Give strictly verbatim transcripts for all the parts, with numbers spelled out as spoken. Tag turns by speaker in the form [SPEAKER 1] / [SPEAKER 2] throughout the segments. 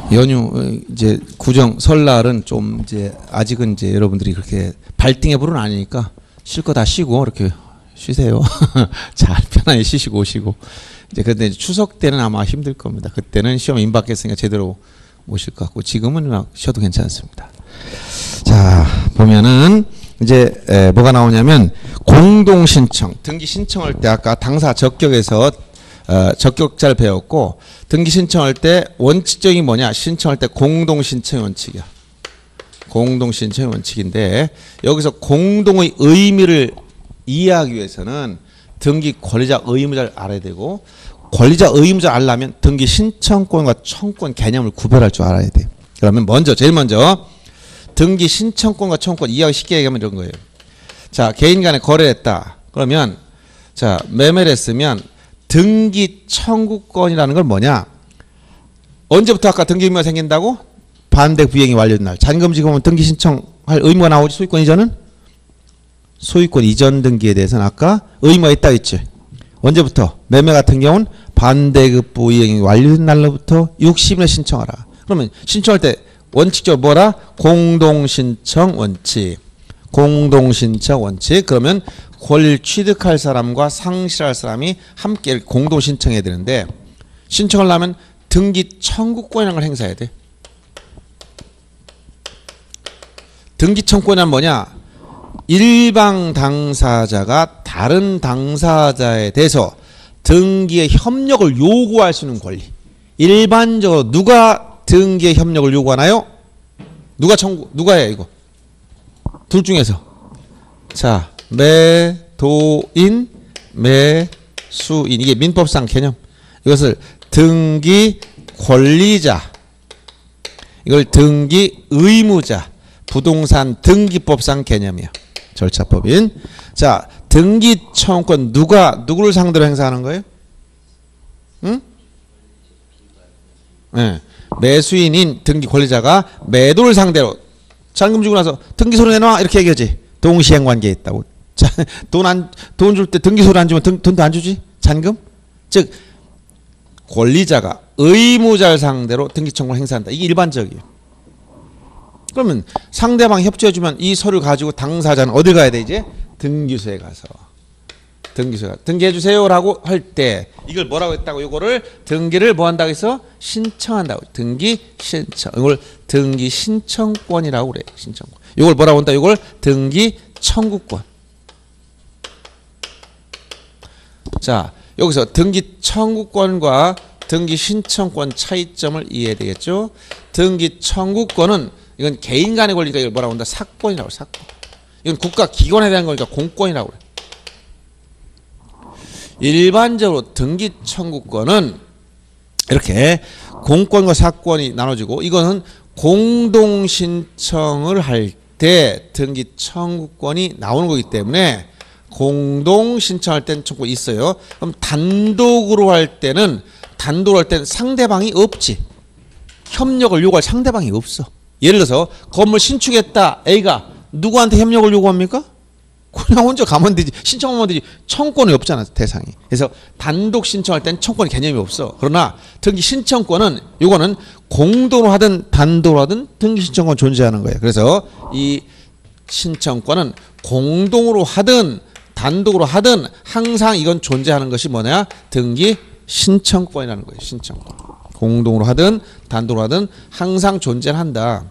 [SPEAKER 1] 연휴 이제 구정 설날은 좀 이제 아직은 이제 여러분들이 그렇게 발등에 불은 아니니까 쉴 거 다 쉬고 이렇게 쉬세요. 잘 편하게 쉬시고 오시고. 이제 근데 추석 때는 아마 힘들 겁니다. 그때는 시험 임박했으니까 제대로 못 쉴 것 같고 지금은 막 쉬어도 괜찮습니다. 자 보면은 이제 에, 뭐가 나오냐면 공동 신청 등기 신청할 때 아까 당사 적격에서 어, 적격자를 배웠고 등기 신청할 때 원칙적인 뭐냐 신청할 때 공동 신청 원칙이야. 공동 신청 원칙인데 여기서 공동의 의미를 이해하기 위해서는 등기 권리자 의무자를 알아야 되고 권리자 의무자 알려면 등기 신청권과 청권 개념을 구별할 줄 알아야 돼. 그러면 먼저 제일 먼저 등기 신청권과 청권 이해하기 쉽게 얘기하면 이런 거예요. 자 개인 간에 거래를 했다. 그러면 자 매매를 했으면 등기 청구권이라는 건 뭐냐? 언제부터 아까 등기 의무가 생긴다고? 반대 부행이 완료된 날. 잔금 지급하면 등기 신청할 의무가 나오지. 소유권 이전은? 소유권 이전 등기에 대해서는 아까 의무가 있다 했지. 언제부터? 매매 같은 경우는 반대급 부행이 완료된 날로부터 육십 일에 신청하라. 그러면 신청할 때 원칙적으로 뭐라? 공동신청 원칙. 공동신청 원칙. 그러면 권리를 취득할 사람과 상실할 사람이 함께 공동 신청해야 되는데 신청을 하면 등기 청구권이라는 걸 행사해야 돼. 등기 청구권은 뭐냐? 일방 당사자가 다른 당사자에 대해서 등기의 협력을 요구할 수 있는 권리. 일반적으로 누가 등기의 협력을 요구하나요? 누가 청구, 누가 해 이거? 둘 중에서. 자, 매도인, 매수인. 이게 민법상 개념. 이것을 등기 권리자, 이걸 등기 의무자, 부동산 등기법상 개념이야. 절차법인. 자, 등기 청구권 누가 누구를 상대로 행사하는 거예요? 응? 네. 매수인인 등기 권리자가 매도를 상대로 잔금 주고 나서 등기소를 내놔 이렇게 얘기하지. 동시행 관계에 있다고. 돈 안, 돈 줄 때 등기소를 안 주면 등, 돈도 안 주지? 잔금? 즉 권리자가 의무자를 상대로 등기 청구를 행사한다. 이게 일반적이에요. 그러면 상대방 협조해주면 이 서류를 가지고 당사자는 어디 가야 돼 이제? 등기소에 가서. 등기소에 가서 등기해주세요라고 할 때 이걸 뭐라고 했다고? 이거를 등기를 뭐 한다고 해서? 신청한다고. 등기 신청. 이걸 등기 신청권이라고 그래. 신청권. 이걸 뭐라고 한다? 이걸 등기 청구권. 자, 여기서 등기 청구권과 등기 신청권 차이점을 이해해야 되겠죠? 등기 청구권은 이건 개인 간의 권리니까 이걸 뭐라고 한다? 사권이라고. 사권. 이건 국가 기관에 대한 거니까 공권이라고 그래. 일반적으로 등기 청구권은 이렇게 공권과 사권이 나눠지고 이거는 공동 신청을 할 때 등기 청구권이 나오는 거기 때문에 공동 신청할 때는 청구권이 있어요. 그럼 단독으로 할 때는 단독으로 할 때는 상대방이 없지. 협력을 요구할 상대방이 없어. 예를 들어서 건물 신축했다. A가 누구한테 협력을 요구합니까? 그냥 혼자 가면 되지. 신청하면 되지. 청권이 없잖아 대상이. 그래서 단독 신청할 때는 청권의 개념이 없어. 그러나 등기 신청권은 요거는 공동으로 하든 단독으로 하든 등기 신청권 존재하는 거예요. 그래서 이 신청권은 공동으로 하든 단독으로 하든 항상 이건 존재하는 것이 뭐냐? 등기 신청권이라는 거예요. 신청권. 공동으로 하든 단독으로 하든 항상 존재한다.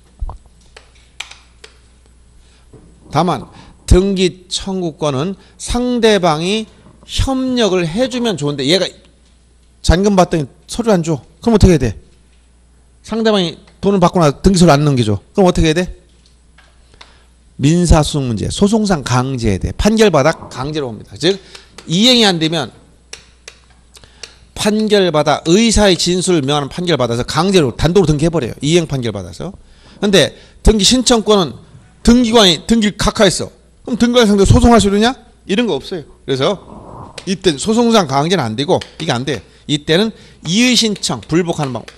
[SPEAKER 1] 다만 등기 청구권은 상대방이 협력을 해주면 좋은데 얘가 잔금 받더니 서류 안 줘. 그럼 어떻게 해야 돼? 상대방이 돈을 받고 나서 등기소를 안 넘겨줘. 그럼 어떻게 해야 돼? 민사소송 문제, 소송상 강제해야 돼. 판결받아 강제로 옵니다. 즉 이행이 안 되면 판결받아 의사의 진술을 명하는 판결받아서 강제로 단독으로 등기해버려요. 이행 판결받아서. 근데 등기 신청권은 등기관이 등기를 각하했어. 그럼 등기관 상대로 소송할 수 있느냐? 이런 거 없어요. 그래서 이때 소송상 강제는 안 되고 이게 안 돼. 이때는 이의 신청 불복하는 방법.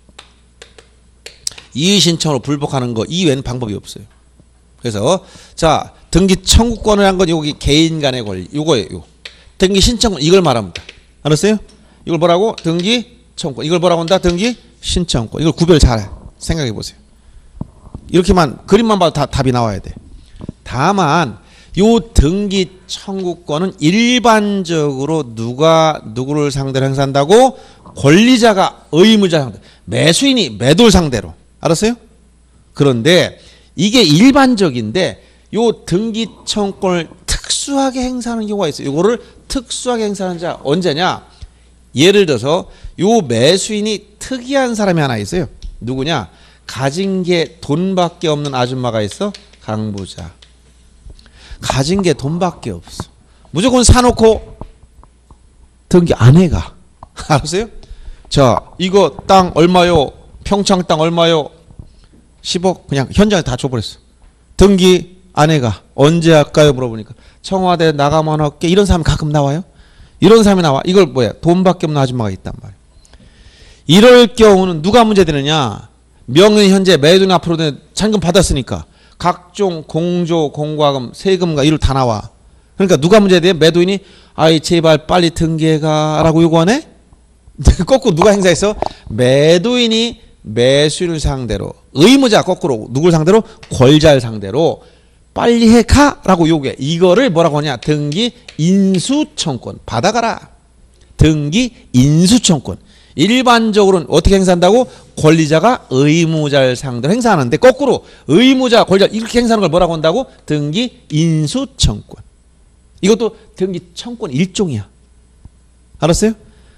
[SPEAKER 1] 이의 신청으로 불복하는 거 이외에는 방법이 없어요. 그래서 자 등기 청구권을 한 건 여기 개인 간의 권리. 요거예요. 요. 등기 신청권 이걸 말합니다. 알았어요? 이걸 뭐라고? 등기 청구권. 이걸 뭐라고 한다? 등기 신청권. 이걸 구별 잘해. 생각해 보세요. 이렇게만 그림만 봐도 다 답이 나와야 돼. 다만 요 등기 청구권은 일반적으로 누가 누구를 상대로 행사한다고? 권리자가 의무자 상대, 매수인이 매도를 상대로. 알았어요? 그런데 이게 일반적인데 요 등기 청구권을 특수하게 행사하는 경우가 있어요. 요거를 특수하게 행사하는 자 언제냐? 예를 들어서 요 매수인이 특이한 사람이 하나 있어요. 누구냐? 가진 게 돈밖에 없는 아줌마가 있어. 강부자. 가진 게 돈밖에 없어. 무조건 사놓고 등기 안 해가. 알았어요? 자, 이거 땅 얼마요? 평창 땅 얼마요? 십억. 그냥 현장에 다 줘버렸어. 등기 안 해가. 언제 할까요? 물어보니까 청와대 나가면 할게. 이런 사람이 가끔 나와요. 이런 사람이 나와. 이걸 뭐야? 돈밖에 없는 아줌마가 있단 말이야. 이럴 경우는 누가 문제되느냐? 명의 현재 매도인 앞으로 잔금 받았으니까 각종 공조, 공과금, 세금과 이를 다 나와. 그러니까 누가 문제돼? 매도인이 아이 제발 빨리 등기해가 라고 요구하네? 거꾸로 누가 행사했어? 매도인이 매수인을 상대로, 의무자 거꾸로 누굴 상대로? 권자를 상대로 빨리 해가 라고 요구해. 이거를 뭐라고 하냐? 등기 인수청권. 받아가라. 등기 인수청권. 일반적으로는 어떻게 행사한다고? 권리자가 의무자를 상대로 행사하는데 거꾸로 의무자, 권리자 이렇게 행사하는 걸 뭐라고 한다고? 등기 인수청권. 이것도 등기 청권 일종이야. 알았어요?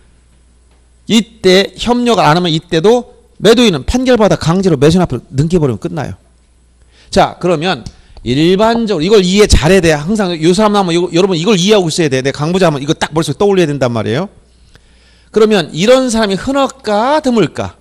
[SPEAKER 1] 이때 협력을 안 하면 이때도 매도인은 판결받아 강제로 매수인 앞으로 넘겨버리면 끝나요. 자, 그러면 일반적으로 이걸 이해 잘해야 돼. 항상 이 사람 나오면 이거, 여러분 이걸 이해하고 있어야 돼. 내 강부자 하면 이거 딱 머릿속에 떠올려야 된단 말이에요. 그러면 이런 사람이 흔할까 드물까?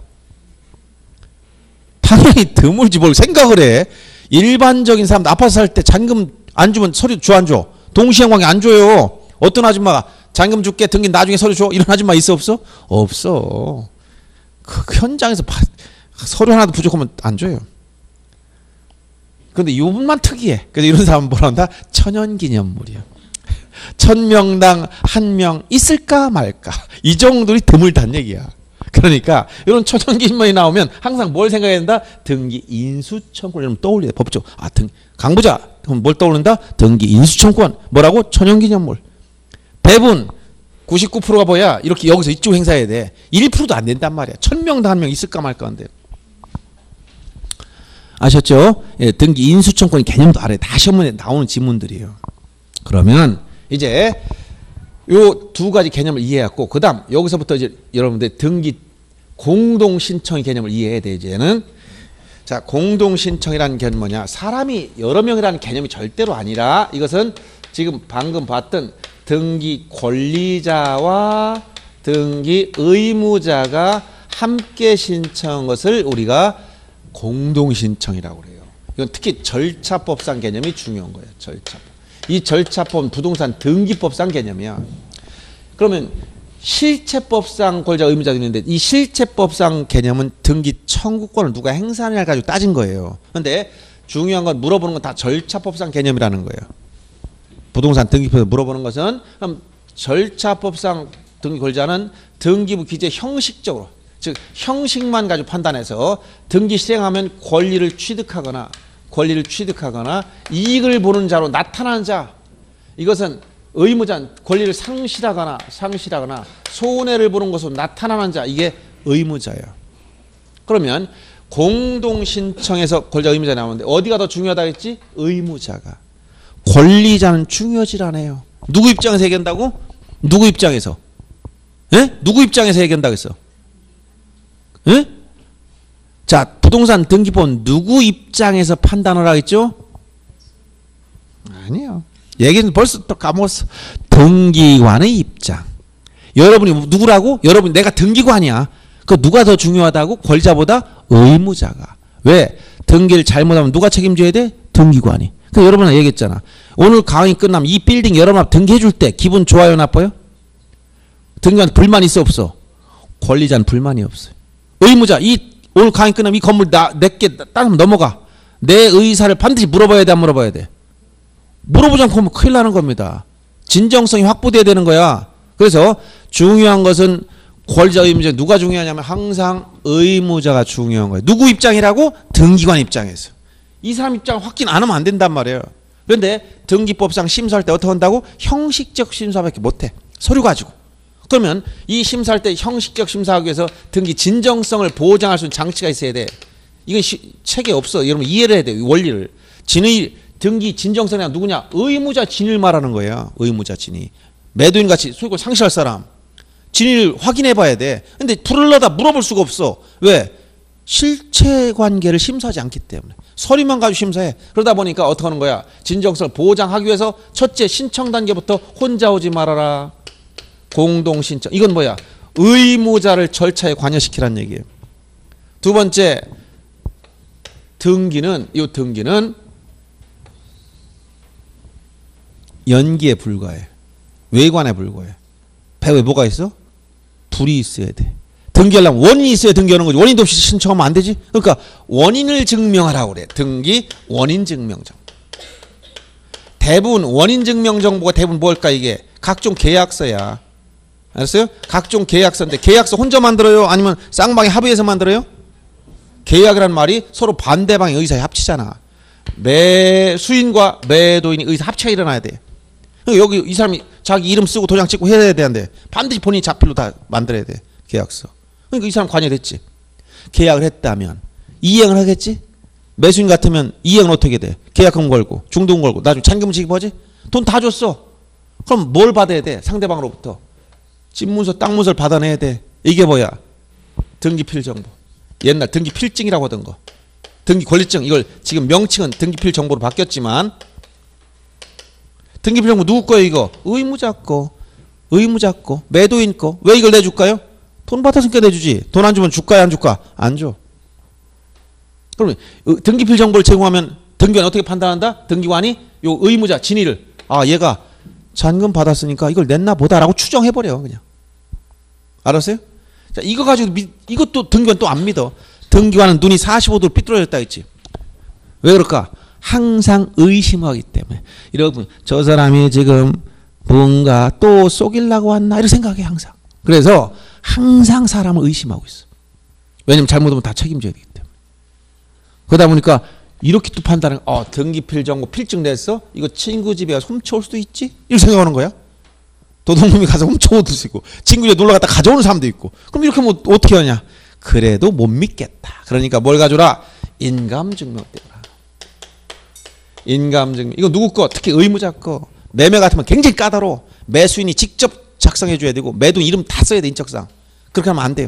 [SPEAKER 1] 당연히 드물지 뭘 생각을 해. 일반적인 사람도 아파트 살 때 잔금 안 주면 서류 줘 안 줘? 동시행관계 안 줘요. 어떤 아줌마가 잔금 줄게 등기 나중에 서류 줘? 이런 아줌마 있어 없어? 없어. 그 현장에서 바, 서류 하나도 부족하면 안 줘요. 그런데 이분만 특이해. 그래서 이런 사람은 뭐라 한다? 천연기념물이야. 천명당 한 명 있을까 말까. 이 정도로 드물단 얘기야. 그러니까 이런 천연기념물이 나오면 항상 뭘 생각해야 된다? 등기 인수청권. 이러면 떠올려야 돼. 법적. 아, 등, 강부자. 그럼 뭘 떠오른다? 등기 인수청권. 뭐라고? 천연기념물. 대부분 구십구 퍼센트가 뭐야? 이렇게 여기서 이쪽 행사해야 돼. 일 퍼센트도 안 된단 말이야. 천명당 한 명 있을까 말까 한데. 아셨죠? 예, 등기 인수청권 개념도 알아요. 다 시험문에 나오는 지문들이에요. 그러면 이제 요 두 가지 개념을 이해했고, 그 다음 여기서부터 이제 여러분들 등기 공동신청의 개념을 이해해야 돼. 이제는 자, 공동신청이라는 개념은 뭐냐? 사람이 여러 명이라는 개념이 절대로 아니라 이것은 지금 방금 봤던 등기 권리자와 등기 의무자가 함께 신청한 것을 우리가 공동신청이라고 그래요. 이건 특히 절차법상 개념이 중요한 거예요. 절차법. 이 절차법은 부동산 등기법상 개념이야. 그러면 실체법상 권리자 의무자가 있는데 이 실체법상 개념은 등기 청구권을 누가 행사하느냐를 가지고 따진 거예요. 그런데 중요한 건 물어보는 건 다 절차법상 개념이라는 거예요. 부동산 등기법에서 물어보는 것은 그럼 절차법상 등기 권리자는 등기부 기재 형식적으로, 즉 형식만 가지고 판단해서 등기 실행하면 권리를 취득하거나 권리를 취득하거나 이익을 보는 자로 나타나는 자, 이것은 의무자는 권리를 상실하거나 상실하거나 손해를 보는 것으로 나타나는 자, 이게 의무자예요. 그러면 공동신청에서 권리자 의무자 나오는데 어디가 더 중요하다 했지? 의무자가. 권리자는 중요하지 않아요. 누구 입장에서 얘기한다고? 누구 입장에서? 예? 누구 입장에서 얘기한다고 했어? 예? 자, 부동산 등기법은 누구 입장에서 판단을 하겠죠? 아니요. 얘기는 벌써 또 까먹었어. 등기관의 입장. 여러분이 누구라고? 여러분 내가 등기관이야. 그 누가 더 중요하다고? 권리자보다 의무자가. 왜? 등기를 잘못하면 누가 책임져야 돼? 등기관이. 그 여러분은 얘기했잖아. 오늘 강의 끝나면 이 빌딩 여러분 등기해 줄 때 기분 좋아요, 나빠요? 등기관 불만 있어 없어? 권리자는 불만이 없어요. 의무자, 이 오늘 강의 끝나면 이 건물 나 내게 땅 넘어가. 내 의사를 반드시 물어봐야 돼, 안 물어봐야 돼? 물어보지 않고 하면 큰일 나는 겁니다. 진정성이 확보돼야 되는 거야. 그래서 중요한 것은 권리자 의무자 누가 중요하냐면 항상 의무자가 중요한 거예요. 누구 입장이라고? 등기관 입장에서. 이 사람 입장을 확인 안 하면 안 된단 말이에요. 그런데 등기법상 심사할 때 어떻게 한다고? 형식적 심사밖에 못해. 서류 가지고. 그러면 이 심사할 때 형식적 심사하기 위해서 등기 진정성을 보장할 수 있는 장치가 있어야 돼. 이건 시, 책에 없어. 여러분 이해를 해야 돼. 원리를. 진의 등기 진정성이 누구냐? 의무자 진을 말하는 거예요. 의무자 진이. 매도인 같이 소유권 상실할 사람. 진위를 확인해 봐야 돼. 근데 부르려다 물어볼 수가 없어. 왜? 실체 관계를 심사하지 않기 때문에. 서류만 가지고 심사해. 그러다 보니까 어떻게 하는 거야? 진정성을 보장하기 위해서 첫째 신청 단계부터 혼자 오지 말아라. 공동 신청. 이건 뭐야? 의무자를 절차에 관여시키라는 얘기예요. 두 번째, 등기는 이 등기는 연기에 불과해. 외관에 불과해. 배후에 뭐가 있어? 불이 있어야 돼. 등기하려면 원인이 있어야 등기하는 거지. 원인도 없이 신청하면 안 되지. 그러니까 원인을 증명하라고 그래. 등기 원인 증명정. 대부분 원인 증명 정보가 대부분 뭘까 이게? 각종 계약서야. 알았어요? 각종 계약서인데 계약서 혼자 만들어요? 아니면 쌍방이 합의해서 만들어요? 계약이라는 말이 서로 반대방의 의사에 합치잖아. 매수인과 매도인의 의사 합치가 일어나야 돼. 여기 이 사람이 자기 이름 쓰고 도장 찍고 해야 되는데 반드시 본인이 자필로 다 만들어야 돼. 계약서. 그러니까 이 사람 관여됐지. 계약을 했다면 이행을 하겠지. 매수인 같으면 이행은 어떻게 돼? 계약금 걸고 중도금 걸고 나중에 잔금 지급하지. 돈 다 줬어. 그럼 뭘 받아야 돼? 상대방으로부터 집문서 땅문서를 받아내야 돼. 이게 뭐야? 등기필정보. 옛날 등기필증이라고 하던 거. 등기권리증. 이걸 지금 명칭은 등기필정보로 바뀌었지만 등기필정보 누구 거예요 이거? 의무자 거. 의무자 거. 매도인 거. 왜 이걸 내줄까요? 돈 받았으니까 내주지. 돈 안 주면 줄까요 안 줄까? 안 줘. 그러면 등기필정보를 제공하면 등기관이 어떻게 판단한다? 등기관이 요 의무자 진위를 아 얘가 잔금 받았으니까 이걸 냈나 보다라고 추정해버려 그냥. 알았어요? 자 이거 가지고 미, 이것도 등기관 또 안 믿어. 등기관은 눈이 사십오 도로 삐뚤어졌다 했지. 왜 그럴까? 항상 의심하기 때문에. 여러분 저 사람이 지금 뭔가 또 속이려고 왔나 이렇게 생각해 항상. 그래서 항상 사람을 의심하고 있어. 왜냐면 잘못하면 다 책임져야 되기 때문에. 그러다 보니까 이렇게 또 판단을 어 등기필정보 필증 냈어? 이거 친구 집에 가서 훔쳐올 수도 있지? 이렇게 생각하는 거야. 도둑놈이 가서 훔쳐올 수도 있고 친구 집에 놀러 갔다 가져오는 사람도 있고. 그럼 이렇게 하면 어떻게 하냐? 그래도 못 믿겠다. 그러니까 뭘 가져라? 인감증명 떼라. 인감증명. 이거 누구 거? 특히 의무자 거. 매매 같으면 굉장히 까다로워. 매수인이 직접 작성해 줘야 되고 매도 이름 다 써야 돼. 인적사항. 그렇게 하면 안 돼요.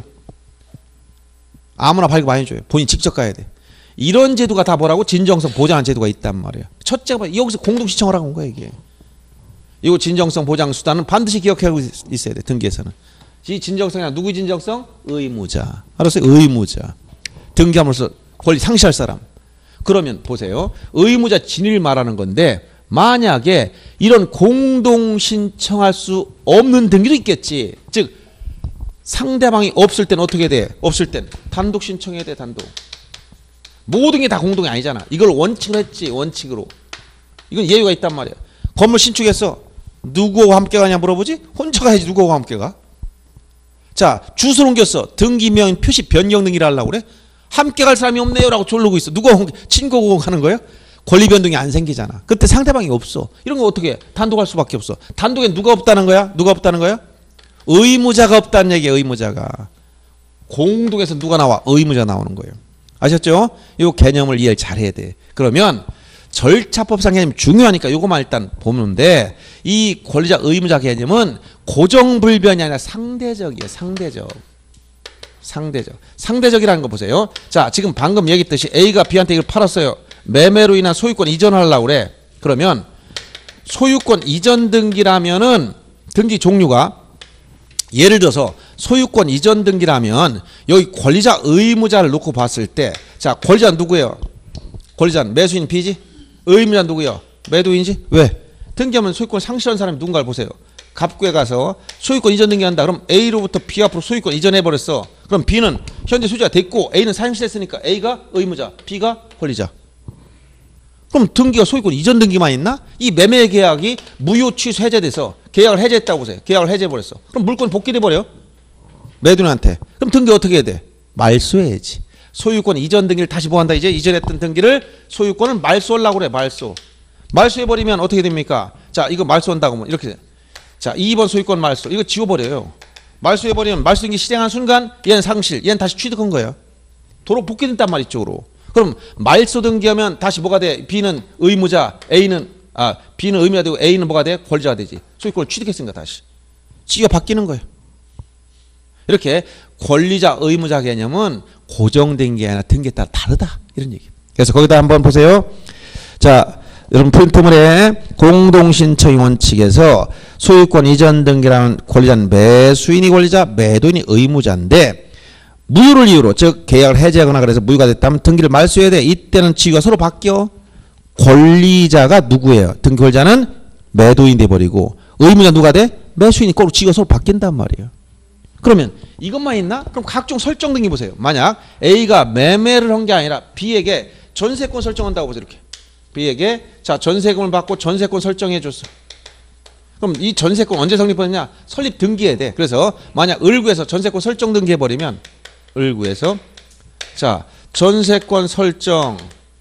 [SPEAKER 1] 아무나 발급 안 해줘요. 본인 직접 가야 돼. 이런 제도가 다 뭐라고? 진정성 보장한 제도가 있단 말이에요. 첫째가 여기서 공동신청을 하고 온 거야 이게. 이 진정성 보장 수단은 반드시 기억하고 있어야 돼. 등기에서는. 이 진정성이 누구 진정성? 의무자. 알았어요? 의무자. 등기함으로써 권리 상실할 사람. 그러면 보세요. 의무자 진위를 말하는 건데 만약에 이런 공동 신청할 수 없는 등기도 있겠지. 즉 상대방이 없을 때는 어떻게 돼? 없을 땐 단독 신청해야 돼. 단독. 모든 게 다 공동이 아니잖아. 이걸 원칙으로 했지. 원칙으로. 이건 예외가 있단 말이야. 건물 신축했어. 누구하고 함께 가냐 물어보지? 혼자 가야지. 누구하고 함께 가? 자 주소를 옮겼어. 등기명 표시 변경 등기를 하려고 그래? 함께 갈 사람이 없네요 라고 졸르고 있어. 누가 친구하고 가는 거야? 권리 변동이 안 생기잖아. 그때 상대방이 없어. 이런 거 어떻게 해? 단독할 수밖에 없어. 단독에 누가 없다는 거야? 누가 없다는 거야? 의무자가 없다는 얘기야. 의무자가. 공동에서 누가 나와? 의무자 나오는 거예요. 아셨죠? 이 개념을 이해를 잘해야 돼. 그러면 절차법상 개념이 중요하니까 이거만 일단 보는데 이 권리자 의무자 개념은 고정불변이 아니라 상대적이에요. 상대적. 상대적. 상대적이라는 거 보세요. 자 지금 방금 얘기했듯이 A가 B한테 이걸 팔았어요. 매매로 인한 소유권 이전하려고 그래. 그러면 소유권 이전 등기라면은 등기 종류가 예를 들어서 소유권 이전 등기라면 여기 권리자 의무자를 놓고 봤을 때 자 권리자는 누구예요? 권리자는 매수인 B지? 의무자는 누구예요? 매도인지? 왜? 등기하면 소유권 상실한 사람이 누군가를 보세요. 갑구에 가서 소유권 이전 등기한다. 그럼 A로부터 B 앞으로 소유권 이전해버렸어. 그럼 B는 현재 소유자가 됐고 A는 사용실했으니까 A가 의무자, B가 권리자. 그럼 등기가 소유권 이전 등기만 있나? 이 매매 계약이 무효 취소 해제돼서 계약을 해제했다고 보세요. 계약을 해제해버렸어. 그럼 물건 복귀돼버려. 매도인한테. 그럼 등기 어떻게 해야 돼? 말소해야지. 소유권 이전 등기를 다시 뭐 한다 이제? 이전했던 등기를 소유권을 말소하려고 그래. 말소. 말소해버리면 어떻게 됩니까? 자, 이거 말소한다고 하면 이렇게 돼. 자, 이 번 소유권 말소. 이거 지워버려요. 말소해버리면 말소등기 실행한 순간 얘는 상실, 얘는 다시 취득한 거예요. 도로 복귀된단 말이죠, 이쪽으로. 그럼 말소 등기하면 다시 뭐가 돼? B는 의무자, A는 아 B는 의무자 되고 A는 뭐가 돼? 권리자가 되지. 소유권을 취득했으니까 다시. 지위가 바뀌는 거예요. 이렇게 권리자, 의무자 개념은 고정된 게 아니라 등기에 따라 다르다. 이런 얘기. 그래서 거기다 한번 보세요. 자, 여러분 프린트물에 공동신청의 원칙에서 소유권 이전 등기라는 권리자는 매수인이 권리자, 매도인이 의무자인데 무효를 이유로 즉 계약을 해지하거나 그래서 무효가 됐다면 등기를 말소해야 돼. 이때는 지위가 서로 바뀌어. 권리자가 누구예요? 등기 권리자는 매도인이 돼버리고 의무자 누가 돼? 매수인이 꼭 지위가 서로 바뀐단 말이에요. 그러면 이것만 있나? 그럼 각종 설정 등기 보세요. 만약 A가 매매를 한 게 아니라 B에게 전세권 설정한다고 보세요. 이렇게. B에게 자 전세금을 받고 전세권 설정해 줬어. 그럼 이 전세권 언제 성립하느냐? 설립 등기해야 돼. 그래서 만약 을구에서 전세권 설정 등기해버리면 을구에서 자 전세권 설정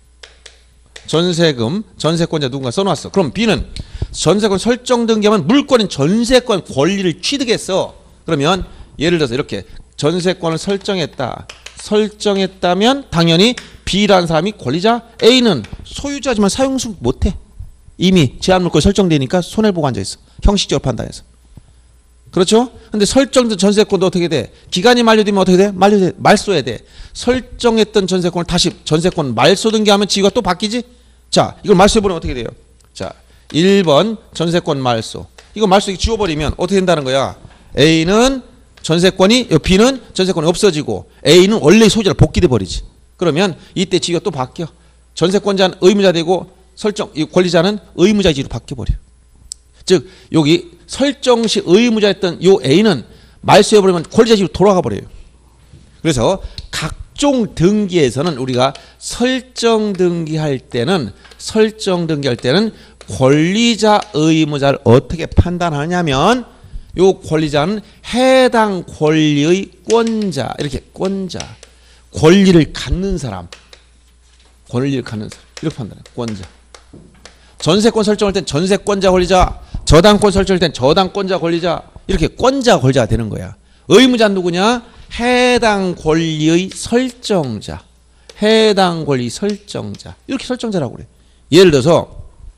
[SPEAKER 1] 전세금 전세권자 누군가 써놨어. 그럼 B는 전세권 설정 등기하면 물권인 전세권 권리를 취득했어. 그러면 예를 들어서 이렇게 전세권을 설정했다. 설정했다면 당연히 B라는 사람이 권리자, A는 소유자지만 사용수 못해. 이미 제한물권 설정되니까 손해보고 앉아있어. 형식적으로 판단해서. 그렇죠? 근데 설정된 전세권도 어떻게 돼? 기간이 만료되면 어떻게 돼? 만료돼. 말소해야 돼. 설정했던 전세권을 다시 전세권 말소 등기하면 지위가 또 바뀌지? 자, 이걸 말소해보면 어떻게 돼요? 자, 일 번 전세권 말소. 이거 말소 지워버리면 어떻게 된다는 거야? A는 전세권이, B는 전세권이 없어지고 A는 원래 소유자로 복귀돼 버리지. 그러면 이때 지위가 또 바뀌어. 전세권자는 의무자 되고 설정, 이 권리자는 의무자 지위로 바뀌어버려. 즉 여기 설정 시 의무자였던 요 A는 말소해버리면 권리자 지위로 돌아가 버려요. 그래서 각종 등기에서는 우리가 설정 등기할 때는 설정 등기할 때는 권리자 의무자를 어떻게 판단하냐면 요 권리자는 해당 권리의 권자, 이렇게 권자, 권리를 갖는 사람, 권리를 갖는 사람 이렇게 판단해요. 권자. 전세권 설정할 땐 전세권자 권리자, 저당권 설정할 땐 저당권자 권리자, 이렇게 권자 권리자가 되는 거야. 의무자는 누구냐? 해당 권리의 설정자, 해당 권리 설정자, 이렇게 설정자라고 그래. 예를 들어서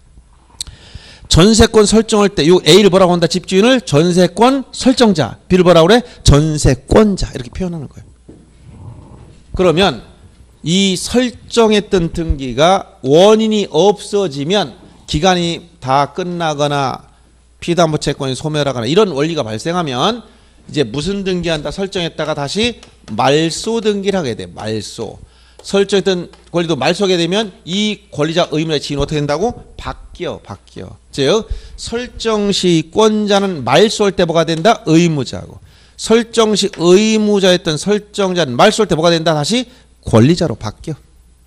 [SPEAKER 1] 전세권 설정할 때 요 A를 뭐라고 한다? 집주인을 전세권 설정자, B를 뭐라고 그래? 전세권자, 이렇게 표현하는 거예요. 그러면 이 설정했던 등기가 원인이 없어지면 기간이 다 끝나거나 피담보 채권이 소멸하거나 이런 원리가 발생하면 이제 무슨 등기한다? 설정했다가 다시 말소 등기를 하게 돼. 말소. 설정했던 권리도 말소하게 되면 이 권리자 의무자 지위는 어떻게 된다고? 바뀌어. 바뀌어. 즉 설정 시 권자는 말소할 때 뭐가 된다? 의무자고. 설정 시 의무자였던 설정자는 말소할 때 뭐가 된다? 다시 권리자로 바뀌어.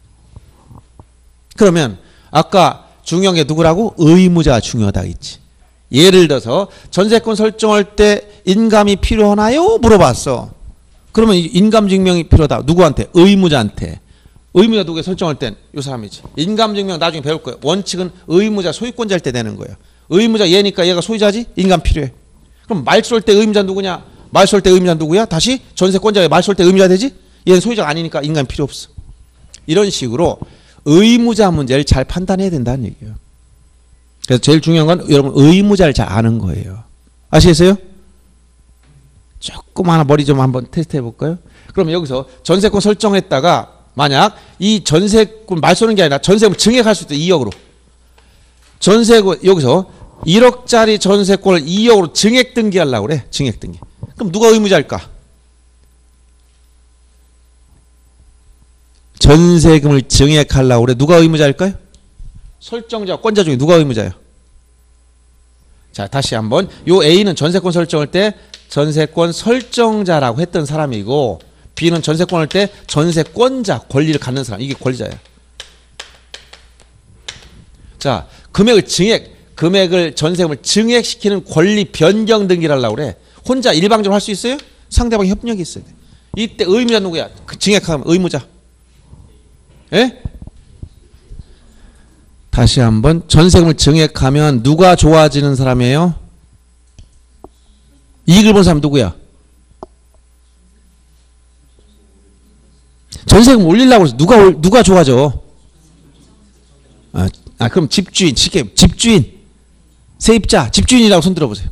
[SPEAKER 1] 그러면 아까 중요한 게 누구라고? 의무자가 중요하다 했지. 예를 들어서 전세권 설정할 때 인감이 필요하나요? 물어봤어. 그러면 인감증명이 필요하다. 누구한테? 의무자한테. 의무자 누구에 설정할 땐 이 사람이지. 인감증명 나중에 배울 거예요. 원칙은 의무자 소유권자일 때 되는 거예요. 의무자 얘니까 얘가 소유자지? 인감 필요해. 그럼 말소할 때 의무자 누구냐? 말소할 때 의무자 누구야? 다시 전세권자가 말소할 때 의무자 되지? 얘는 소유자가 아니니까 인감 필요 없어. 이런 식으로 의무자 문제를 잘 판단해야 된다는 얘기예요. 그래서 제일 중요한 건 여러분 의무자를 잘 아는 거예요. 아시겠어요? 조금 하나 머리 좀 한번 테스트 해볼까요? 그럼 여기서 전세권 설정했다가 만약 이 전세권 말소는 게 아니라 전세금 증액할 수 있다. 이억으로. 전세권 여기서 일억짜리 전세권을 이억으로 증액 등기하려고 그래. 증액 등기. 그럼 누가 의무자일까? 전세금을 증액하려고 그래. 누가 의무자일까요? 설정자, 권자 중에 누가 의무자예요? 자, 다시 한번. 요 A는 전세권 설정할 때 전세권 설정자라고 했던 사람이고 B는 전세권 할 때 전세권자, 권리를 갖는 사람. 이게 권리자예요. 자, 금액을 증액, 금액을 전세금을 증액시키는 권리 변경 등기를 하려고 그래. 혼자 일방적으로 할 수 있어요? 상대방이 협력이 있어야 돼. 이때 의무자 누구야? 그 증액하면 의무자. 예? 다시 한번 전세금을 증액하면 누가 좋아지는 사람이에요? 이익을 본 사람 누구야? 전세금 올리려고 해서 누가 올, 누가 좋아져? 아, 아 그럼 집주인, 쉽게 집주인, 세입자, 집주인이라고 손 들어보세요.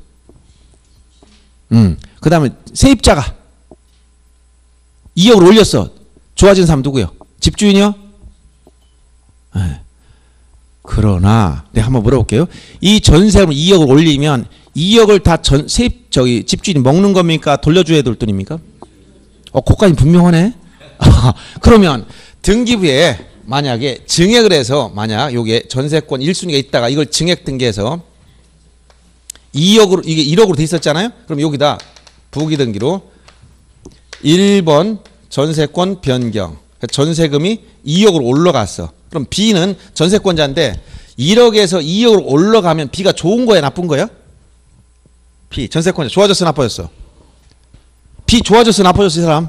[SPEAKER 1] 음, 그 다음에 세입자가 이억을 올렸어. 좋아지는 사람 누구요? 집주인이요? 네. 그러나 내가 한번 물어볼게요. 이 전세금을 이억을 올리면 이억을 다 전 세입 저기 집주인이 먹는 겁니까? 돌려줘야 될 돈입니까? 어, 그까지 분명하네. 그러면 등기부에 만약에 증액을 해서 만약 요게 전세권 일 순위가 있다가 이걸 증액 등기해서 이억으로 이게 일억으로 돼 있었잖아요. 그럼 여기다 부기 등기로 일 번 전세권 변경. 전세금이 이억으로 올라갔어. 그럼 B는 전세권자인데 일억에서 이억으로 올라가면 B가 좋은 거야, 나쁜 거야? B 전세권자 좋아졌어, 나빠졌어? B 좋아졌어, 나빠졌어, 이 사람?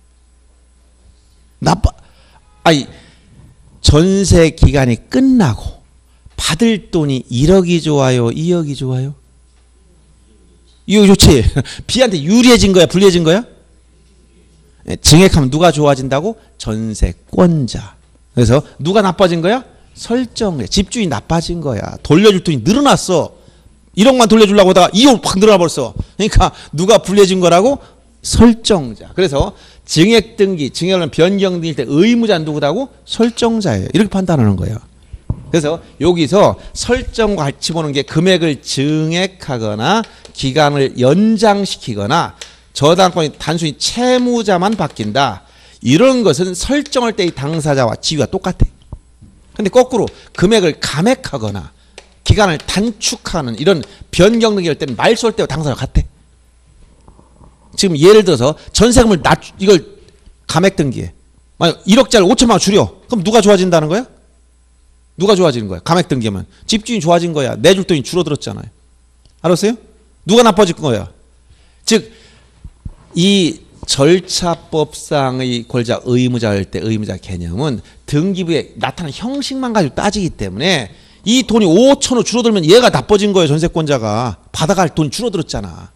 [SPEAKER 1] 나빠. 아니 전세 기간이 끝나고 받을 돈이 일억이 좋아요, 이억이 좋아요? 이억이 좋지. B한테 유리해진 거야, 불리해진 거야? 증액하면 누가 좋아진다고? 전세권자. 그래서 누가 나빠진 거야? 설정자. 집주인이 나빠진 거야. 돌려줄 돈이 늘어났어. 일억만 돌려주려고 하다가 이억 확 늘어나 버렸어. 그러니까 누가 불리해진 거라고? 설정자. 그래서 증액 등기, 증액을 변경 등기일 때 의무자는 누구다고? 설정자예요. 이렇게 판단하는 거예요. 그래서 여기서 설정과 같이 보는 게 금액을 증액하거나 기간을 연장시키거나 저당권이 단순히 채무자만 바뀐다. 이런 것은 설정할 때의 당사자와 지위가 똑같아. 근데 거꾸로 금액을 감액하거나 기간을 단축하는 이런 변경 등기할 때는 말소할 때와 당사자가 같아. 지금 예를 들어서 전세금을 낮 이걸 감액 등기해. 만약 일억짜리 오천만 원 줄여. 그럼 누가 좋아진다는 거야? 누가 좋아지는 거야? 감액 등기하면 집주인이 좋아진 거야. 내줄 돈이 줄어들었잖아요. 알았어요? 누가 나빠질 거야? 즉 이 절차법상의 권자 의무자일 때 의무자 개념은 등기부에 나타난 형식만 가지고 따지기 때문에 이 돈이 오천으로 줄어들면 얘가 나빠진 거예요. 전세권자가 받아갈 돈 줄어들었잖아.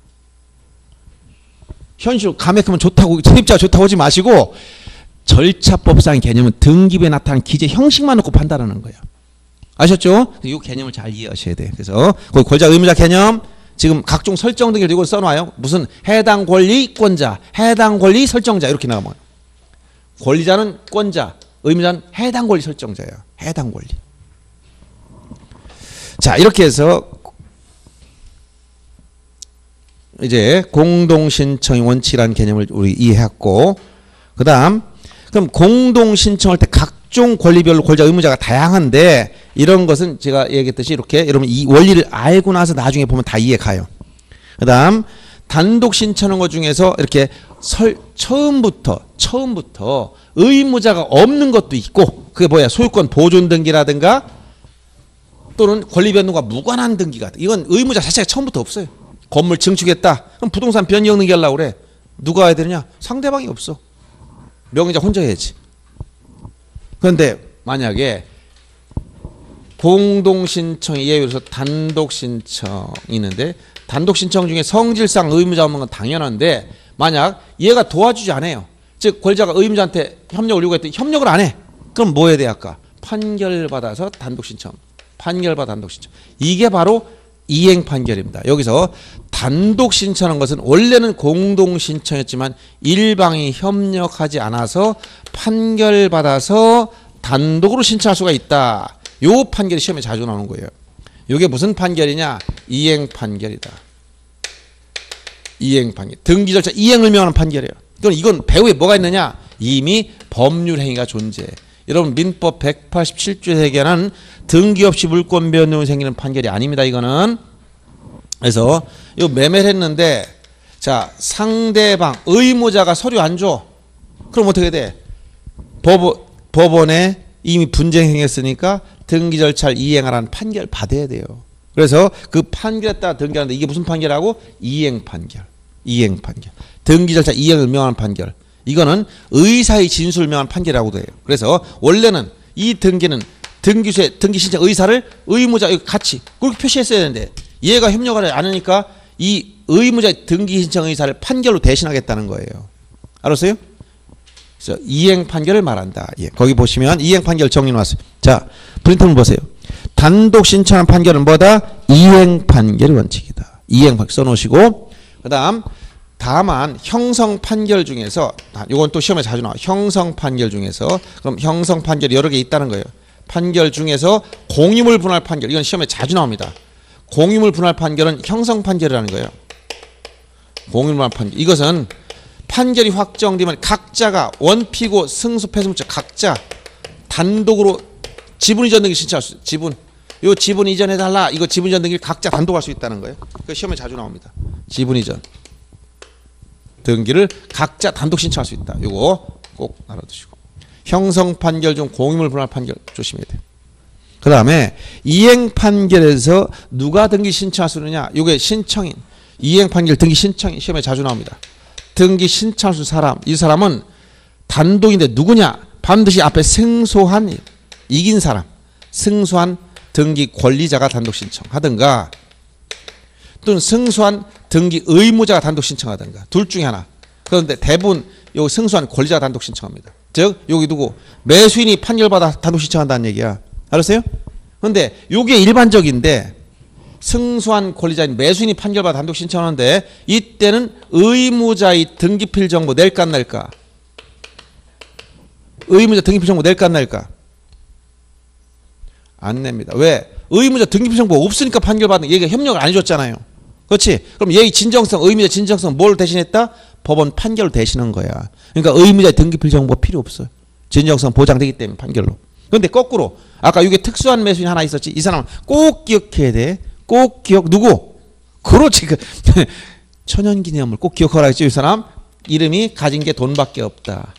[SPEAKER 1] 현실로 감액하면 좋다고 세입자가 좋다고 하지 마시고 절차법상의 개념은 등기부에 나타난 기재 형식만 놓고 판단하는 거예요. 아셨죠? 이 개념을 잘 이해하셔야 돼요. 그래서 거기 권자 의무자 개념 지금 각종 설정 등기를 이걸 써놔요. 무슨 해당 권리권자, 해당 권리 설정자 이렇게 나가면 권리자는 권자, 의무자는 해당 권리 설정자예요. 해당 권리. 자 이렇게 해서 이제 공동신청의 원칙이라는 개념을 우리 이해했고 그 다음 그럼 공동신청할 때 각종 권리별로 권자 의무자가 다양한데 이런 것은 제가 얘기했듯이 이렇게 여러분 이 원리를 알고 나서 나중에 보면 다 이해 가요. 그 다음 단독 신청한 것 중에서 이렇게 설, 처음부터 처음부터 의무자가 없는 것도 있고 그게 뭐야? 소유권 보존 등기라든가 또는 권리 변동과 무관한 등기가 이건 의무자 자체가 처음부터 없어요. 건물 증축했다. 그럼 부동산 변경 등기 하려고 그래. 누가 해야 되느냐? 상대방이 없어. 명의자 혼자 해야지. 그런데 만약에 공동신청이 예외로서 단독신청이 있는데 단독신청 중에 성질상 의무자 없는 건 당연한데 만약 얘가 도와주지 않아요. 즉 권자가 의무자한테 협력을 요구했더니 협력을 안 해. 그럼 뭐 해야 돼? 아까 판결받아서 단독신청. 판결받아 단독신청. 이게 바로 이행 판결입니다. 여기서 단독 신청한 것은 원래는 공동 신청이었지만 일방이 협력하지 않아서 판결받아서 단독으로 신청할 수가 있다. 요 판결이 시험에 자주 나오는 거예요. 이게 무슨 판결이냐? 이행 판결이다. 이행 판결. 등기 절차 이행을 명하는 판결이에요. 그럼 이건 배후에 뭐가 있느냐? 이미 법률 행위가 존재해. 여러분 민법 백팔십칠 조에 해결한 등기 없이 물권 변동이 생기는 판결이 아닙니다. 이거는. 그래서 이 매매를 했는데 자 상대방 의무자가 서류 안 줘. 그럼 어떻게 돼? 법원, 법원에 이미 분쟁 행했으니까 등기 절차를 이행하라는 판결 받아야 돼요. 그래서 그 판결에 따라 등기하는데 이게 무슨 판결하고? 이행 판결. 이행 판결. 등기 절차 이행을 명한 판결. 이거는 의사의 진술을 명한 판결이라고도 해요. 그래서 원래는 이 등기는 등기소에 등기 신청 의사를 의무자 같이 그렇게 표시했어야 되는데 얘가 협력을 안 하니까 이 의무자의 등기 신청 의사를 판결로 대신하겠다는 거예요. 알았어요? 그래서 이행 판결을 말한다. 예. 거기 보시면 이행 판결 정리 나왔어요. 자, 프린트를 보세요. 단독 신청한 판결은 뭐다? 이행 판결의 원칙이다. 이행 판결 써놓으시고 그다음 다만 형성 판결 중에서 이건 또 시험에 자주 나와. 형성 판결 중에서 그럼 형성 판결이 여러 개 있다는 거예요. 판결 중에서 공유물 분할 판결 이건 시험에 자주 나옵니다. 공유물 분할 판결은 형성 판결이라는 거예요. 공유물 분할 판결 이것은 판결이 확정되면 각자가 원피고 승소 패소물자 각자 단독으로 지분 이전 등기 신청할 수 있어요. 지분 요 지분 이전해달라 이거 지분 이전 등기를 각자 단독 할 수 있다는 거예요. 그 시험에 자주 나옵니다. 지분 이전 등기를 각자 단독 신청할 수 있다. 요거 꼭 알아두시고 형성 판결 중 공유물 분할 판결 조심해야 돼요. 그 다음에 이행 판결에서 누가 등기 신청할 수 있느냐 요게 신청인 이행 판결 등기 신청인 시험에 자주 나옵니다. 등기 신청할 수 있는 사람 이 사람은 단독인데 누구냐 반드시 앞에 승소한 이긴 사람 승소한 등기 권리자가 단독 신청하든가 또는 승소한 등기 의무자가 단독 신청하든가 둘 중에 하나. 그런데 대부분 요 승소한 권리자가 단독 신청합니다. 즉 여기 누구 매수인이 판결받아 단독 신청한다는 얘기야. 알았어요? 그런데 요게 일반적인데 승소한 권리자인 매수인이 판결받아 단독 신청하는데 이때는 의무자의 등기필 정보 낼까 안 낼까? 의무자 등기필 정보 낼까 안 낼까? 안 냅니다. 왜? 의무자 등기필 정보 없으니까 판결받는 얘가 협력을 안 해줬잖아요. 그렇지? 그럼 얘의 진정성, 의무자 진정성 뭘 대신했다? 법원 판결을 대신한 거야. 그러니까 의무자의 등기필 정보 필요 없어요. 진정성 보장되기 때문에 판결로. 그런데 거꾸로 아까 이게 특수한 매수인 하나 있었지. 이 사람은 꼭 기억해야 돼. 꼭 기억 누구? 그렇지. 그 천연기념물 꼭 기억하라 했죠. 이 사람 이름이 가진 게 돈밖에 없다.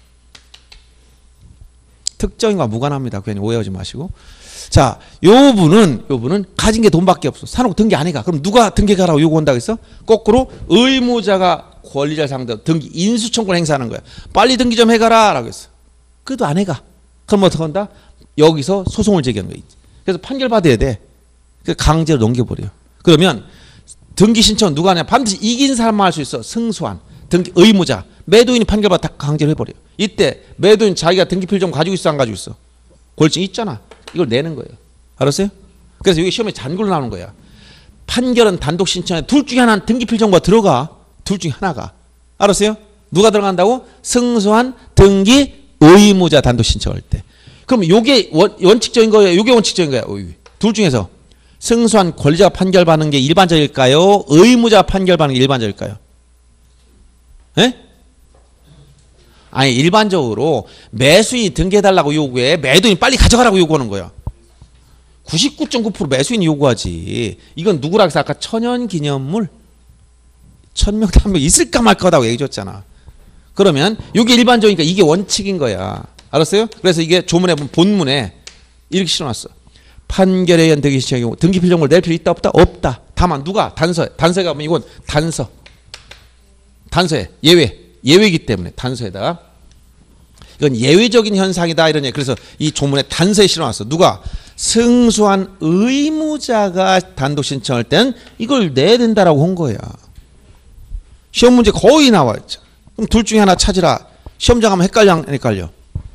[SPEAKER 1] 특정인과 무관합니다. 괜히 오해하지 마시고. 자, 요 분은, 요 분은 가진 게 돈밖에 없어. 사놓고 등기 안 해가. 그럼 누가 등기가라고 요구한다고 했어? 거꾸로 의무자가 권리자 상대로 등기 인수청구를 행사하는 거야. 빨리 등기 좀 해가라. 라고 했어. 그래도 안 해가. 그럼 어떻게 한다? 여기서 소송을 제기하는 거야. 그래서 판결 받아야 돼. 그래서 강제로 넘겨버려. 그러면 등기 신청 누가 하냐? 반드시 이긴 사람만 할 수 있어. 승소한. 등기 의무자. 매도인이 판결받아 강제로 해버려. 이때 매도인 자기가 등기필 좀 가지고 있어 안 가지고 있어? 골증 있잖아. 이걸 내는 거예요. 알았어요? 그래서 여기 시험에 잔고로 나오는 거야. 판결은 단독 신청에 둘 중에 하나는 등기필 정보가 들어가. 둘 중에 하나가. 알았어요? 누가 들어간다고? 승소한 등기 의무자 단독 신청할 때. 그럼 요게 원, 원칙적인 거예요? 요게 원칙적인 거예요? 둘 중에서 승소한 권리자가 판결받는 게 일반적일까요? 의무자 판결받는 게 일반적일까요? 예? 아니 일반적으로 매수인이 등기해달라고 요구해. 매도인이 빨리 가져가라고 요구하는 거야. 구십구 점 구 퍼센트 매수인이 요구하지. 이건 누구라 해서 아까 천연기념물 천명 한 명 있을까 말까 하다고 얘기해 줬잖아. 그러면 이게 일반적이니까 이게 원칙인 거야. 알았어요? 그래서 이게 조문에 보면 본문에 이렇게 실어놨어. 판결에 의한 등기 신청의 경우 등기필 정보를 낼 필요 있다 없다? 없다. 다만 누가 단서 단서가 뭐 이건 단서 단서에 예외 예외이기 때문에 단서에다 이건 예외적인 현상이다 이런 얘기. 그래서 이 조문에 단서에 실어놨어. 누가 승소한 의무자가 단독 신청할 땐 이걸 내야 된다라고 한 거야. 시험 문제 거의 나와 있죠. 그럼 둘 중에 하나 찾으라. 시험장 가면 헷갈려 안 헷갈려?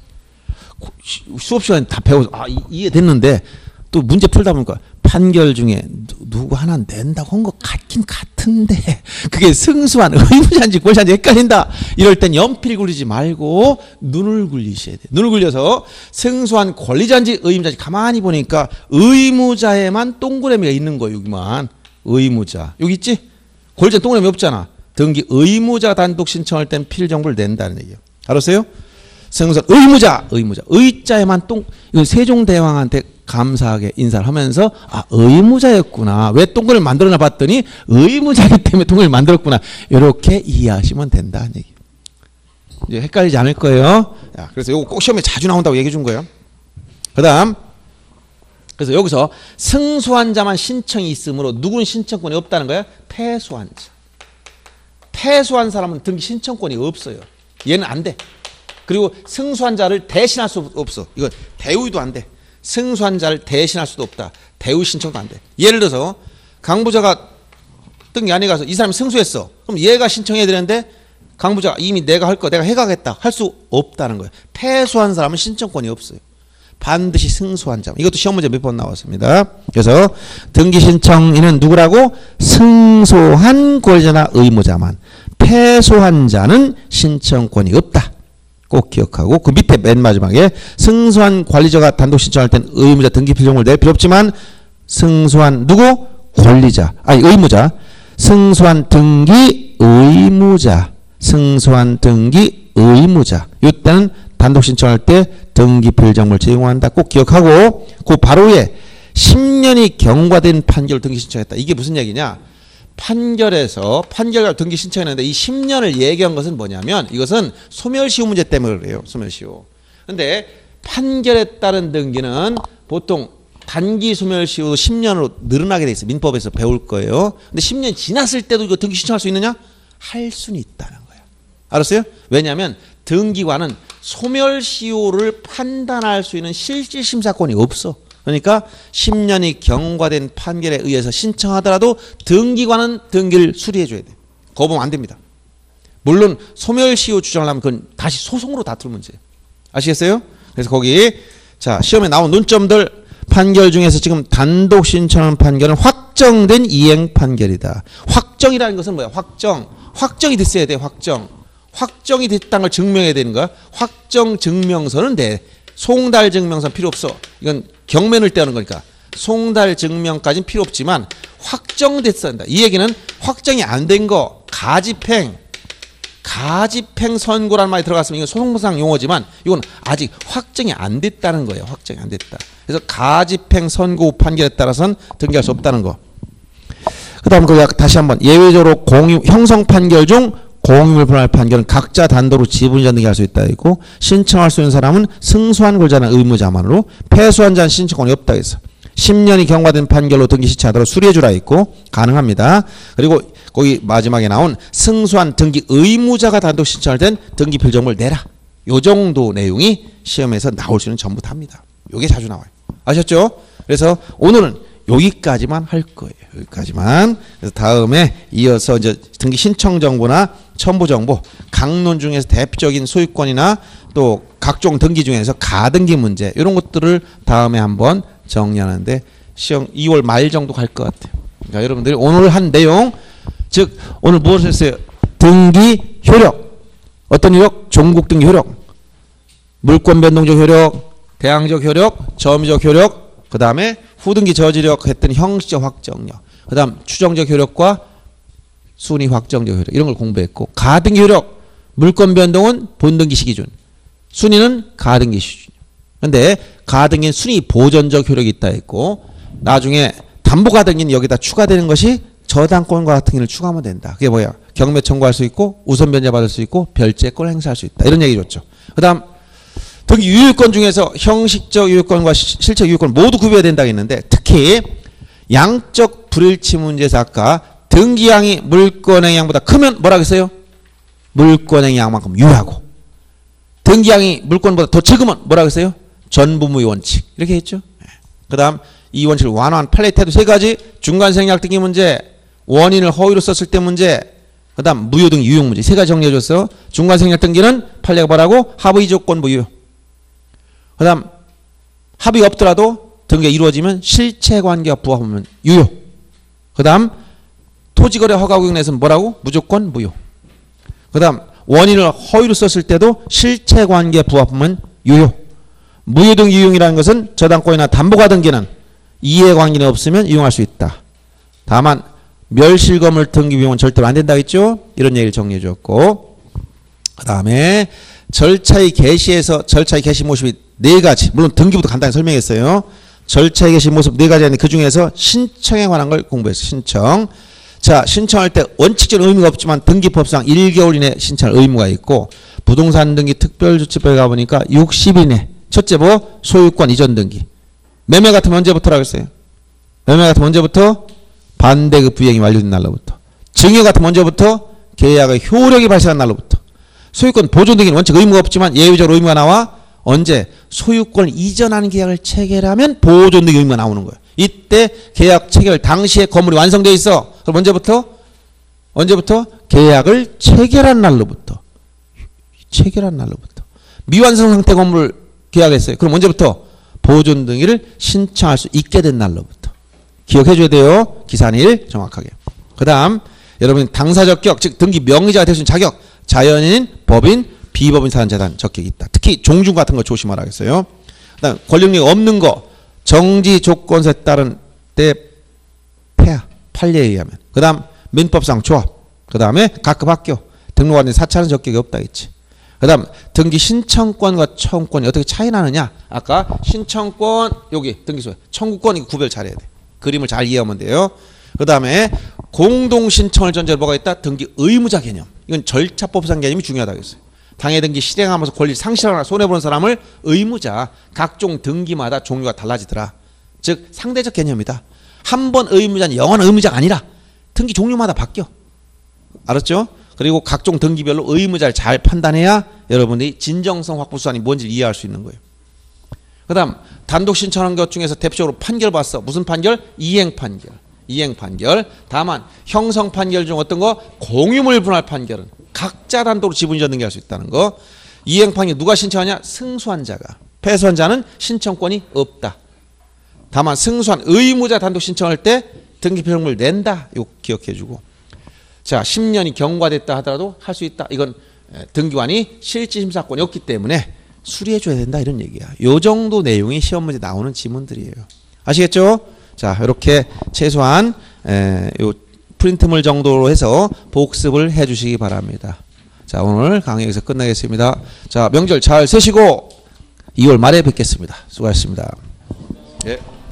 [SPEAKER 1] 수업 시간에 다 배워서 아 이해됐는데 또 문제 풀다 보니까 판결 중에 누구 하나 낸다고 한 것 같긴 같은데 그게 승소한 의무자인지 권리자인지 헷갈린다. 이럴 땐 연필 굴리지 말고 눈을 굴리셔야 돼. 눈을 굴려서 승소한 권리자인지 의무자인지 가만히 보니까 의무자에만 동그라미가 있는 거예요. 여기만 의무자 여기 있지? 권리자 동그라미 없잖아. 등기 의무자 단독 신청할 땐 필 정보를 낸다는 얘기예요. 알았어요? 승소한 의무자 의무자 의자에만 동 이건 세종대왕한테 감사하게 인사를 하면서 아 의무자였구나. 왜 동그라미를 만들어놔 봤더니 의무자이기 때문에 동그라미를 만들었구나. 이렇게 이해하시면 된다는 얘기예요. 이제 헷갈리지 않을 거예요. 야, 그래서 이거 꼭 시험에 자주 나온다고 얘기해 준 거예요. 그 다음 그래서 여기서 승소한 자만 신청이 있으므로 누구는 신청권이 없다는 거야? 패소한 자. 패소한 사람은 등기 신청권이 없어요. 얘는 안 돼. 그리고 승소한 자를 대신할 수 없어. 이거 대우도 안 돼. 승소한 자를 대신할 수도 없다. 대우 신청도 안 돼. 예를 들어서 강부자가 등기 안에 가서 이 사람이 승소했어. 그럼 얘가 신청해야 되는데 강부자가 이미 내가 할 거 내가 해가겠다 할 수 없다는 거예요. 패소한 사람은 신청권이 없어요. 반드시 승소한 자. 이것도 시험 문제 몇 번 나왔습니다. 그래서 등기 신청인은 누구라고? 승소한 권리자나 의무자만. 패소한 자는 신청권이 없다. 꼭 기억하고 그 밑에 맨 마지막에 승소한 관리자가 단독 신청할 땐 의무자 등기 필요를 낼 필요 없지만 승소한 누구? 권리자. 아니 의무자. 승소한 등기 의무자. 승소한 등기 의무자. 이때는 단독 신청할 때 등기 필정을 제공한다. 꼭 기억하고 그 바로 위에 십 년이 경과된 판결 등기 신청했다. 이게 무슨 얘기냐? 판결에서 판결과 등기 신청했는데 이 십 년을 얘기한 것은 뭐냐면 이것은 소멸시효 문제 때문에 그래요. 소멸시효. 근데 판결에 따른 등기는 보통 단기 소멸시효도 십 년으로 늘어나게 돼 있어요. 민법에서 배울 거예요. 근데 십 년이 지났을 때도 이거 등기 신청할 수 있느냐? 할 수는 있다는 거예요. 알았어요? 왜냐하면 등기관은 소멸시효를 판단할 수 있는 실질심사권이 없어. 그러니까 십 년이 경과된 판결에 의해서 신청하더라도 등기관은 등기를 수리해줘야 돼. 거부하면 안 됩니다. 물론 소멸시효 주장을 하면 그건 다시 소송으로 다툴 문제예요. 아시겠어요? 그래서 거기 자 시험에 나온 논점들 판결 중에서 지금 단독 신청한 판결은 확정된 이행 판결이다. 확정이라는 것은 뭐야? 확정. 확정이 됐어야 돼. 확정. 확정이 됐다는 걸 증명해야 되는 거야. 확정 증명서는 돼. 송달 증명서는 필요 없어. 이건 경면을 떼는 거니까. 송달 증명까지는 필요 없지만 확정됐어야 한다. 이 얘기는 확정이 안 된 거 가집행 가집행 선고라는 말이 들어갔으면 이건 소송상 용어지만 이건 아직 확정이 안 됐다는 거예요. 확정이 안 됐다. 그래서 가집행 선고 판결에 따라서는 등기할 수 없다는 거. 그 다음 그 다시 한번 예외적으로 공유 형성 판결 중 공유물 분할 판결은 각자 단독으로 지분이자 등기할 수 있다 있고 신청할 수 있는 사람은 승소한 권자나 의무자만으로 패소한 자는 신청권이 없다 해서 십 년이 경과된 판결로 등기 신청하도록 수리해주라 있고 가능합니다. 그리고 거기 마지막에 나온 승소한 등기 의무자가 단독 신청할 땐 등기 필정을 내라. 요 정도 내용이 시험에서 나올 수 있는 전부 답니다. 요게 자주 나와요. 아셨죠? 그래서 오늘은 여기까지만 할 거예요. 여기까지만. 그래서 다음에 이어서 이제 등기 신청 정보나 첨부 정보, 강론 중에서 대표적인 소유권이나 또 각종 등기 중에서 가등기 문제 이런 것들을 다음에 한번 정리하는데 시험 이월 말 정도 갈 것 같아요. 그러니까 여러분들이 오늘 한 내용, 즉 오늘 무엇을 했어요? 등기 효력. 어떤 효력? 종국 등기 효력. 물권 변동적 효력, 대항적 효력, 점유적 효력, 그 다음에 후등기 저지력 했던 형식적 확정력, 그 다음 추정적 효력과 순위 확정적 효력 이런 걸 공부했고 가등기 효력, 물권 변동은 본등기 시기준, 순위는 가등기 시기준. 근데 가등기는 순위 보전적 효력이 있다 했고 나중에 담보 가등기는 여기다 추가되는 것이 저당권과 같은 기를 추가하면 된다. 그게 뭐야? 경매 청구할 수 있고 우선 변제 받을 수 있고 별채권을 행사할 수 있다. 이런 얘기 줬죠. 그 다음 등기 유효권 중에서 형식적 유효권과 실적 유효권 모두 구별해야 된다고 했는데 특히 양적 불일치 문제에서 아까 등기양이 물권행위 양보다 크면 뭐라고 했어요? 물권행위 양만큼 유효하고 등기양이 물권보다 더 적으면 뭐라고 했어요? 전부무효 원칙 이렇게 했죠. 그 다음 이 원칙을 완화한 판례 태도 세 가지 중간생략 등기 문제, 원인을 허위로 썼을 때 문제, 그 다음 무효 등기 유용 문제 세 가지 정리해줬어. 중간생략 등기는 판례가 뭐라고? 합의 조건 무효. 그 다음 합의 없더라도 등기가 이루어지면 실체관계가 부합하면 유효. 그 다음 토지거래 허가구역내에서는 뭐라고? 무조건 무효. 그 다음 원인을 허위로 썼을 때도 실체관계에 부합하면 유효. 무효 등기 유용이라는 것은 저당권이나 담보가 등기는 이해관계가 없으면 이용할 수 있다. 다만 멸실검을 등기 비용은 절대로 안 된다 했죠. 이런 얘기를 정리해 줬고 그 다음에 절차의 개시에서 절차의 개시 모습이 네 가지, 물론 등기부터 간단히 설명했어요. 절차의 개시 모습 네 가지인데 그 중에서 신청에 관한 걸 공부했어요. 신청. 자, 신청할 때 원칙적인 의무가 없지만 등기법상 일 개월 이내 신청할 의무가 있고 부동산 등기 특별조치법에 가보니까 육십 일 이내 첫째 뭐 소유권 이전 등기. 매매 같으면 언제부터라고 했어요? 매매 같으면 언제부터? 반대급 부행이 완료된 날로부터. 증여 같으면 언제부터? 계약의 효력이 발생한 날로부터. 소유권 보존 등에는 원칙 의무가 없지만 예외적으로 의무가 나와. 언제? 소유권을 이전하는 계약을 체결하면 보존 등의 의무가 나오는 거예요. 이때 계약 체결 당시에 건물이 완성되어 있어. 그럼 언제부터? 언제부터? 계약을 체결한 날로부터. 체결한 날로부터. 미완성 상태 건물을 계약했어요. 그럼 언제부터? 보존 등기를 신청할 수 있게 된 날로부터. 기억해 줘야 돼요. 기산일 정확하게. 그 다음 여러분 당사적 격, 즉 등기 명의자가 될 수 있는 자격. 자연인, 법인, 비법인 사안재단 적격이 있다. 특히 종중 같은 거 조심하라겠어요. 그 다음 권력력이 없는 거. 정지 조건에 따른 때 폐하, 판례에 의하면. 그 다음 민법상 조합. 그 다음에 각급 학교. 등록한 데 사찰은 적격이 없다 했지. 그 다음 등기 신청권과 청구권이 어떻게 차이 나느냐. 아까 신청권 여기 등기소에 청구권 이거 구별 잘해야 돼. 그림을 잘 이해하면 돼요. 그 다음에 공동신청을 전제로 뭐가 있다? 등기 의무자 개념. 이건 절차법상 개념이 중요하다고 했어요. 당해 등기 실행하면서 권리를 상실하거나 손해보는 사람을 의무자. 각종 등기마다 종류가 달라지더라. 즉 상대적 개념이다. 한 번 의무자는 영원한 의무자가 아니라 등기 종류마다 바뀌어. 알았죠? 그리고 각종 등기별로 의무자를 잘 판단해야 여러분들이 진정성 확보 수단이 뭔지 이해할 수 있는 거예요. 그 다음 단독 신청한 것 중에서 대표적으로 판결 봤어. 무슨 판결? 이행 판결. 이행 판결. 다만 형성 판결 중 어떤 거? 공유물 분할 판결은 각자 단독으로 지분 이전 등기할 수 있다는 거. 이행 판결 누가 신청하냐? 승소한 자가. 패소한 자는 신청권이 없다. 다만 승소한 의무자 단독 신청할 때 등기 표명을 낸다. 이거 기억해 주고. 자, 십 년이 경과됐다 하더라도 할 수 있다. 이건 등기관이 실질심사권이 없기 때문에 수리해 줘야 된다 이런 얘기야. 요 정도 내용이 시험 문제 나오는 지문들이에요. 아시겠죠? 자, 이렇게 최소한 에, 요 프린트물 정도로 해서 복습을 해 주시기 바랍니다. 자, 오늘 강의 여기서 끝나겠습니다. 자, 명절 잘 세시고 이월 말에 뵙겠습니다. 수고하셨습니다. 예.